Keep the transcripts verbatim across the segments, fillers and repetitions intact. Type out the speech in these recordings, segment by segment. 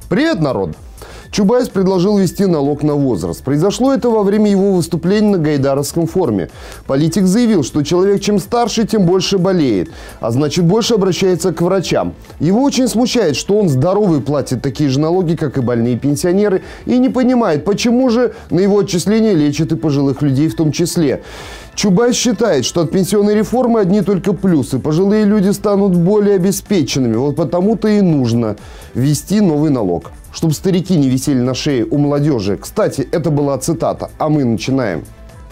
Привет, народ! Чубайс предложил ввести налог на возраст. Произошло это во время его выступления на Гайдаровском форуме. Политик заявил, что человек чем старше, тем больше болеет, а значит больше обращается к врачам. Его очень смущает, что он здоровый платит такие же налоги, как и больные пенсионеры, и не понимает, почему же на его отчисления лечат и пожилых людей в том числе. Чубайс считает, что от пенсионной реформы одни только плюсы. Пожилые люди станут более обеспеченными. Вот потому-то и нужно ввести новый налог, чтобы старики не висели на шее у молодежи. Кстати, это была цитата. А мы начинаем.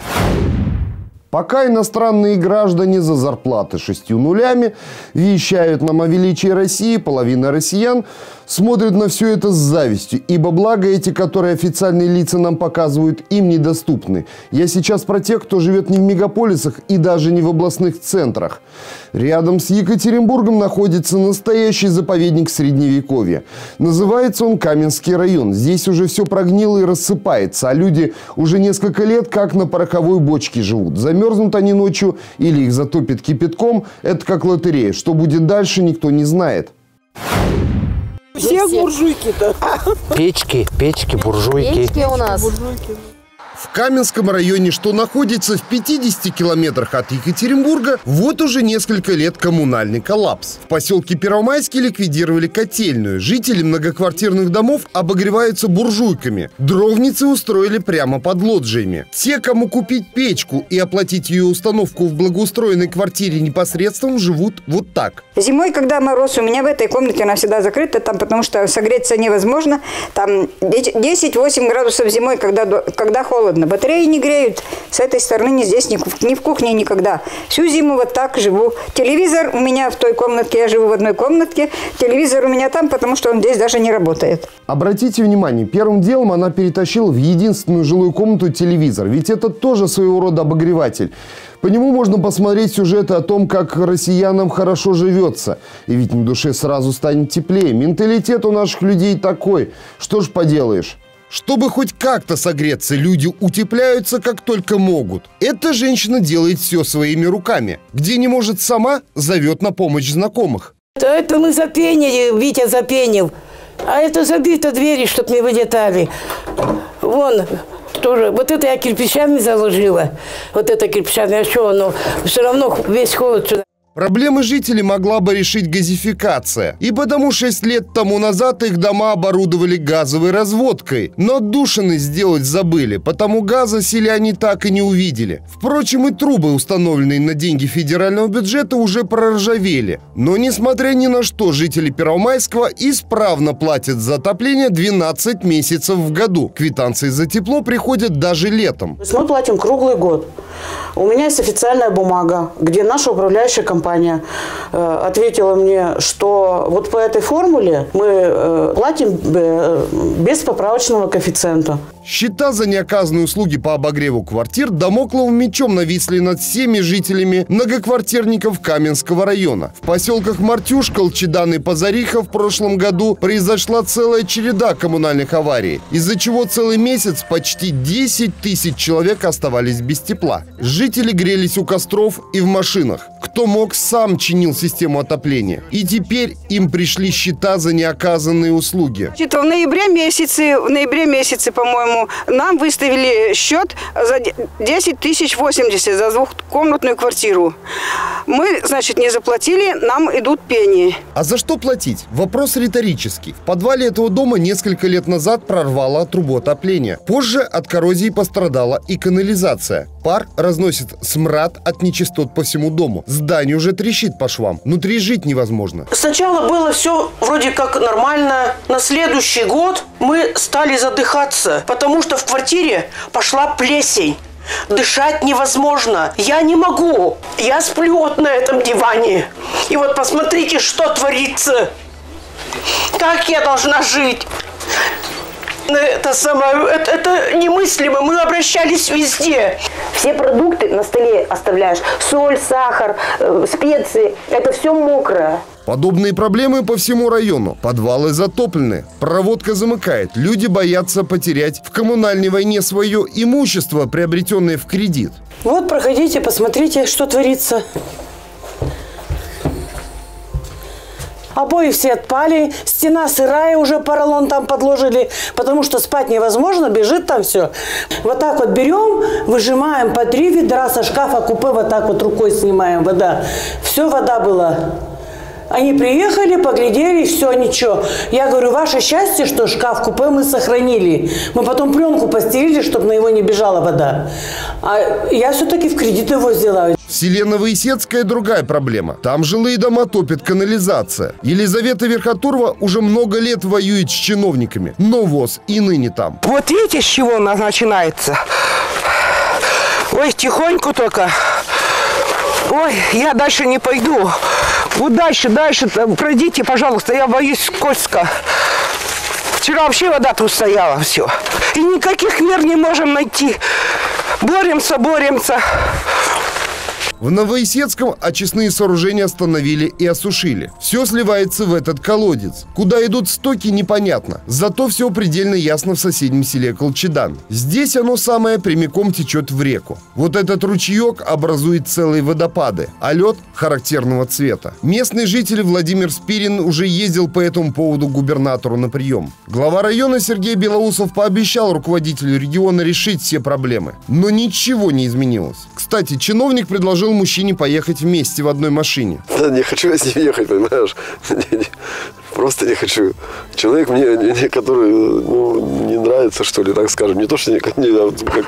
Пока иностранные граждане за зарплаты шестью нулями вещают нам о величии России, половина россиян смотрят на все это с завистью, ибо благо эти, которые официальные лица нам показывают, им недоступны. Я сейчас про тех, кто живет не в мегаполисах и даже не в областных центрах. Рядом с Екатеринбургом находится настоящий заповедник Средневековья. Называется он Каменский район. Здесь уже все прогнило и рассыпается, а люди уже несколько лет как на пороховой бочке живут. Замерзнут они ночью или их затопит кипятком. Это как лотерея. Что будет дальше, никто не знает. Все буржуйки-то. Печки, печки, буржуйки. Печки у нас. Буржуйки. В Каменском районе, что находится в пятидесяти километрах от Екатеринбурга, вот уже несколько лет коммунальный коллапс. В поселке Первомайский ликвидировали котельную. Жители многоквартирных домов обогреваются буржуйками. Дровницы устроили прямо под лоджиями. Те, кому купить печку и оплатить ее установку в благоустроенной квартире непосредственно, живут вот так. Зимой, когда мороз, у меня в этой комнате она всегда закрыта, там, потому что согреться невозможно. Там десять-восемь градусов зимой, когда, когда холодно. Батареи не греют. С этой стороны ни здесь, ни в, ни в кухне никогда. Всю зиму вот так живу. Телевизор у меня в той комнатке, я живу в одной комнатке. Телевизор у меня там, потому что он здесь даже не работает. Обратите внимание, первым делом она перетащила в единственную жилую комнату телевизор. Ведь это тоже своего рода обогреватель. По нему можно посмотреть сюжеты о том, как россиянам хорошо живется. И ведь на душе сразу станет теплее. Менталитет у наших людей такой. Что ж поделаешь. Чтобы хоть как-то согреться, люди утепляются как только могут. Эта женщина делает все своими руками. Где не может сама, зовет на помощь знакомых. Это мы запенили, Витя запенил. А это забито двери, чтоб не вылетали. Вон, тоже. Вот это я кирпичами заложила. Вот это кирпичами. А что оно? Все равно весь холод сюда. Проблемы жителей могла бы решить газификация. И потому шесть лет тому назад их дома оборудовали газовой разводкой. Но отдушины сделать забыли, потому газа селяне так и не увидели. Впрочем, и трубы, установленные на деньги федерального бюджета, уже проржавели. Но, несмотря ни на что, жители Первомайского исправно платят за отопление двенадцать месяцев в году. Квитанции за тепло приходят даже летом. Мы платим круглый год. У меня есть официальная бумага, где наша управляющая компания э, ответила мне, что вот по этой формуле мы э, платим э, без поправочного коэффициента. Счета за неоказанные услуги по обогреву квартир дамокловым мечом нависли над всеми жителями многоквартирников Каменского района. В поселках Мартюш, Колчедан и Позариха в прошлом году произошла целая череда коммунальных аварий, из-за чего целый месяц почти десять тысяч человек оставались без тепла. Жители грелись у костров и в машинах. Кто мог, сам чинил систему отопления. И теперь им пришли счета за неоказанные услуги. В ноябре месяце, в ноябре месяце, по-моему, нам выставили счет за десять тысяч восемьдесят за двухкомнатную квартиру. Мы, значит, не заплатили, нам идут пени. А за что платить? Вопрос риторический. В подвале этого дома несколько лет назад прорвало трубу отопления. Позже от коррозии пострадала и канализация. Пар разносит смрад от нечистот по всему дому. Здание уже трещит по швам. Внутри жить невозможно. Сначала было все вроде как нормально. На следующий год мы стали задыхаться, потому что в квартире пошла плесень. Дышать невозможно. Я не могу. Я сплю вот на этом диване. И вот посмотрите, что творится. Как я должна жить? Это, самое, это, это немыслимо. Мы обращались везде. Все продукты на столе оставляешь. Соль, сахар, э, специи. Это все мокрое. Подобные проблемы по всему району. Подвалы затоплены, проводка замыкает. Люди боятся потерять в коммунальной войне свое имущество, приобретенное в кредит. Вот, проходите, посмотрите, что творится. Обои все отпали, стена сырая, уже поролон там подложили, потому что спать невозможно, бежит там все. Вот так вот берем, выжимаем по три ведра со шкафа купе, вот так вот рукой снимаем вода. Все, вода была. Они приехали, поглядели, все, ничего. Я говорю, ваше счастье, что шкаф-купе мы сохранили. Мы потом пленку постелили, чтобы на него не бежала вода. А я все-таки в кредит его взяла. В селе Новоисетская другая проблема. Там жилые дома топит канализация. Елизавета Верхотурова уже много лет воюет с чиновниками. Но ВОЗ и ныне там. Вот видите, с чего у нас начинается? Ой, тихонько только. Ой, я дальше не пойду. Вот дальше, дальше, пройдите, пожалуйста, я боюсь скользко. Вчера вообще вода тут стояла, все. И никаких мер не можем найти. Боремся, боремся. В Новоисетском очистные сооружения остановили и осушили. Все сливается в этот колодец. Куда идут стоки, непонятно. Зато все предельно ясно в соседнем селе Колчедан. Здесь оно самое прямиком течет в реку. Вот этот ручеек образует целые водопады, а лед характерного цвета. Местный житель Владимир Спирин уже ездил по этому поводу к губернатору на прием. Глава района Сергей Белоусов пообещал руководителю региона решить все проблемы. Но ничего не изменилось. Кстати, чиновник предложил мужчине поехать вместе в одной машине. Да, не хочу я с ним ехать, понимаешь? Просто не хочу. Человек мне, который, ну, не нравится, что ли, так скажем. Не то, что не, не как,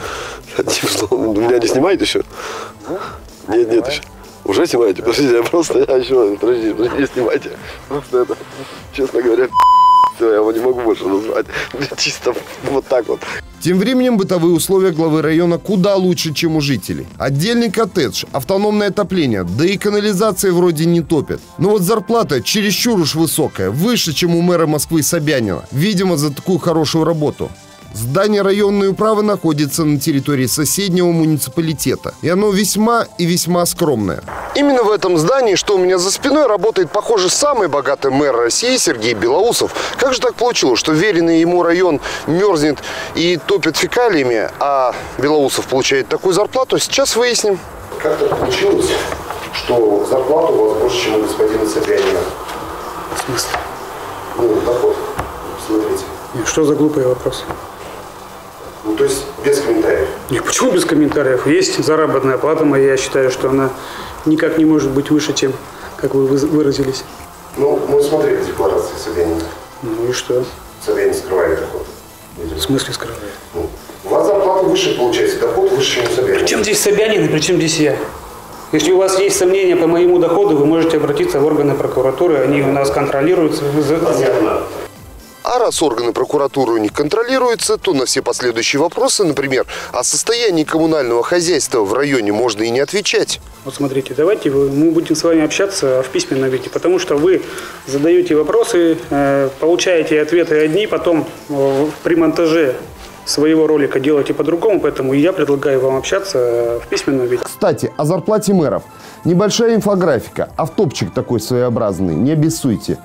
меня не снимает еще? Нет, нет еще. Уже снимаете? Подождите, я просто, я еще, подождите, подождите, снимайте. Просто это, честно говоря, все, я его не могу больше назвать. Чисто вот так вот. Тем временем бытовые условия главы района куда лучше, чем у жителей. Отдельный коттедж, автономное отопление, да и канализация вроде не топит. Но вот зарплата чересчур уж высокая, выше, чем у мэра Москвы Собянина. Видимо, за такую хорошую работу. Здание районной управы находится на территории соседнего муниципалитета. И оно весьма и весьма скромное. Именно в этом здании, что у меня за спиной, работает, похоже, самый богатый мэр России Сергей Белоусов. Как же так получилось, что веренный ему район мерзнет и топит фекалиями, а Белоусов получает такую зарплату? Сейчас выясним. Как так получилось, что зарплата у вас больше, чем у господина Собянина? В смысле? Ну, доход. Смотрите. Что за глупый вопрос? Ну, то есть без комментариев? Нет, почему без комментариев? Есть заработная плата моя, я считаю, что она никак не может быть выше, чем, как вы выразились. Ну, мы смотрели декларации Собянина. Ну и что? Собянин скрывает доход. В смысле скрывает? Ну, у вас зарплата выше получается, доход выше, чем у Собянина. Причем здесь Собянин и причем здесь я? Если у вас есть сомнения по моему доходу, вы можете обратиться в органы прокуратуры, они у нас контролируются. Понятно. А раз органы прокуратуры у них контролируются, то на все последующие вопросы, например, о состоянии коммунального хозяйства в районе, можно и не отвечать. Вот смотрите, давайте мы будем с вами общаться в письменном виде, потому что вы задаете вопросы, получаете ответы одни, потом при монтаже своего ролика делаете по-другому, поэтому я предлагаю вам общаться в письменном виде. Кстати, о зарплате мэров. Небольшая инфографика, автопчик такой своеобразный, не обессуйте.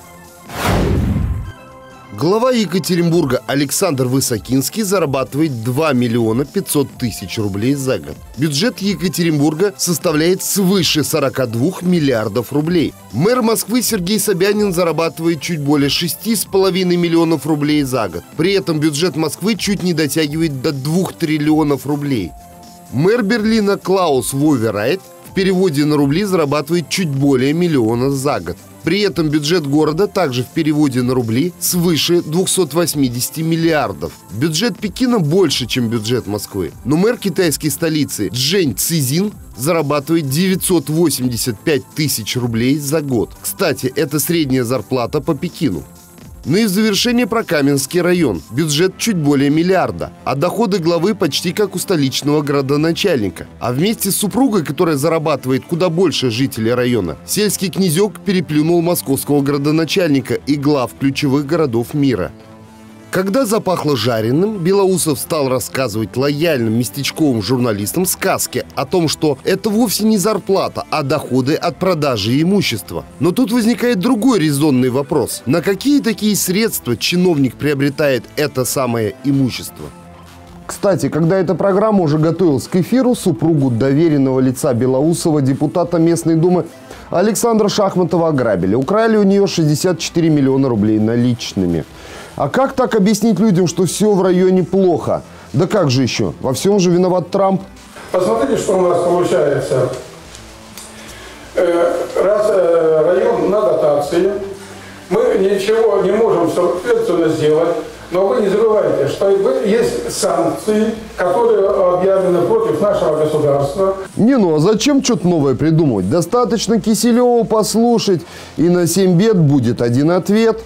Глава Екатеринбурга Александр Высокинский зарабатывает два миллиона пятьсот тысяч рублей за год. Бюджет Екатеринбурга составляет свыше сорока двух миллиардов рублей. Мэр Москвы Сергей Собянин зарабатывает чуть более шести с половиной миллионов рублей за год. При этом бюджет Москвы чуть не дотягивает до двух триллионов рублей. Мэр Берлина Клаус Воверайт в переводе на рубли зарабатывает чуть более миллиона за год. При этом бюджет города также в переводе на рубли свыше двухсот восьмидесяти миллиардов. Бюджет Пекина больше, чем бюджет Москвы. Но мэр китайской столицы Чжэнь Цзин зарабатывает девятьсот восемьдесят пять тысяч рублей за год. Кстати, это средняя зарплата по Пекину. Ну и в завершение про Каменский район. Бюджет чуть более миллиарда, а доходы главы почти как у столичного градоначальника. А вместе с супругой, которая зарабатывает куда больше жителей района, сельский князек переплюнул московского градоначальника и глав ключевых городов мира. Когда запахло жареным, Белоусов стал рассказывать лояльным местечковым журналистам сказки о том, что это вовсе не зарплата, а доходы от продажи имущества. Но тут возникает другой резонный вопрос. На какие такие средства чиновник приобретает это самое имущество? Кстати, когда эта программа уже готовилась к эфиру, супругу доверенного лица Белоусова, депутата местной думы Александра Шахматова ограбили. Украли у нее шестьдесят четыре миллиона рублей наличными. А как так объяснить людям, что все в районе плохо? Да как же еще? Во всем же виноват Трамп. Посмотрите, что у нас получается. Раз район на дотации, мы ничего не можем соответственно сделать, но вы не забывайте, что есть санкции, которые объявлены против нашего государства. Не, ну а зачем что-то новое придумывать? Достаточно Киселеву послушать, и на семь бед будет один ответ.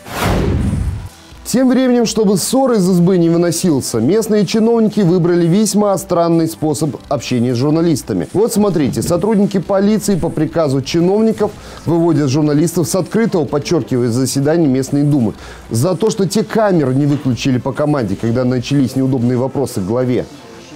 Тем временем, чтобы ссор из избы не выносился, местные чиновники выбрали весьма странный способ общения с журналистами. Вот смотрите, сотрудники полиции по приказу чиновников выводят журналистов с открытого, подчеркивая, заседания местной думы, за то, что те камеры не выключили по команде, когда начались неудобные вопросы к главе.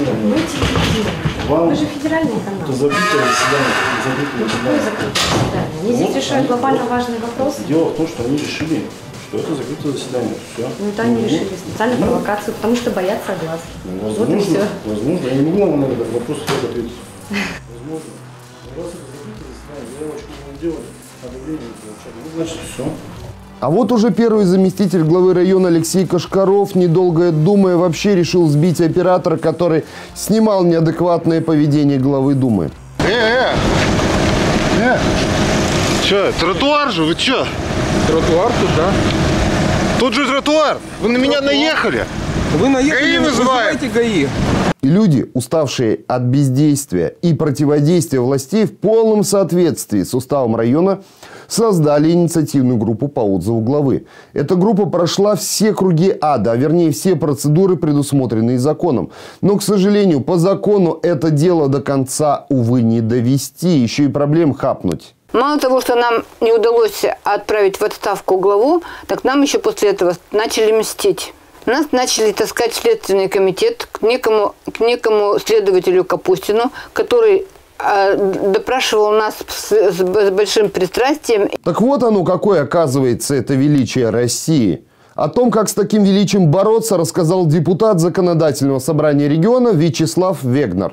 Вы же федеральный канал. Это закрытое заседание. Закрытое заседание. Они здесь решают глобально важные вопросы. Дело в том, что они решили, что это закрытое заседание. Все. Ну это они решили. Специальную ну, провокацию, потому что боятся глаз. Ну, возможно, вот и все. Возможно. Я не могу вам на этот вопрос ответить. Возможно. У вас это закрытое заседание. Я очень много делаю. Надо времени получать. Ну, значит, все. А вот уже первый заместитель главы района Алексей Кашкаров, недолго думая, вообще решил сбить оператора, который снимал неадекватное поведение главы Думы. Э, э, э, че, тротуар же, вы че? Тротуар тут, да. Тут же тротуар, вы на меня наехали. Вы наехали, ГАИ вызываете ГАИ. И люди, уставшие от бездействия и противодействия властей, в полном соответствии с уставом района создали инициативную группу по отзыву главы. Эта группа прошла все круги ада, а вернее все процедуры, предусмотренные законом. Но, к сожалению, по закону это дело до конца, увы, не довести, еще и проблем хапнуть. Мало того, что нам не удалось отправить в отставку главу, так нам еще после этого начали мстить. Нас начали таскать в Следственный комитет к некому, к некому следователю Капустину, который э, допрашивал нас с, с, с большим пристрастием. Так вот оно какое, оказывается, это величие России. О том, как с таким величием бороться, рассказал депутат Законодательного собрания региона Вячеслав Вегнер.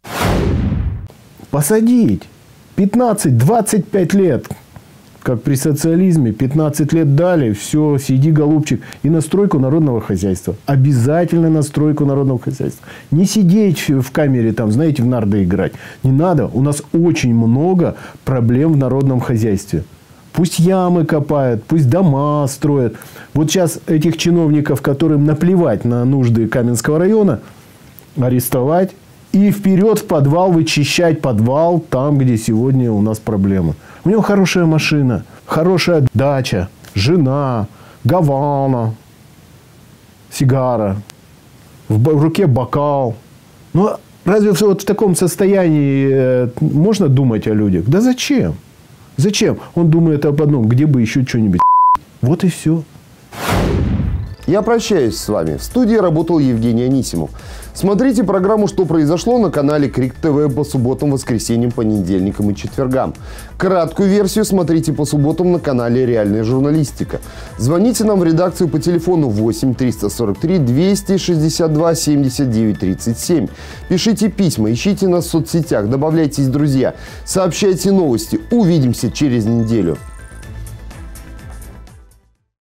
Посадить пятнадцать-двадцать пять лет. Как при социализме, пятнадцать лет дали, все, сиди, голубчик, и на стройку народного хозяйства. Обязательно на стройку народного хозяйства. Не сидеть в камере, там, знаете, в нарды играть. Не надо. У нас очень много проблем в народном хозяйстве. Пусть ямы копают, пусть дома строят. Вот сейчас этих чиновников, которым наплевать на нужды Каменского района, арестовать и вперед в подвал вычищать подвал там, где сегодня у нас проблемы. У него хорошая машина, хорошая дача, жена, гавана, сигара, в руке бокал. Но разве вот в таком состоянии можно думать о людях? Да зачем? Зачем? Он думает об одном, где бы еще что-нибудь. Вот и все. Я прощаюсь с вами. В студии работал Евгений Анисимов. Смотрите программу «Что произошло» на канале Крик ТВ по субботам, воскресеньям, понедельникам и четвергам. Краткую версию смотрите по субботам на канале «Реальная журналистика». Звоните нам в редакцию по телефону восемь триста сорок три двести шестьдесят два семьдесят девять тридцать семь. Пишите письма, ищите нас в соцсетях, добавляйтесь в друзья, сообщайте новости. Увидимся через неделю.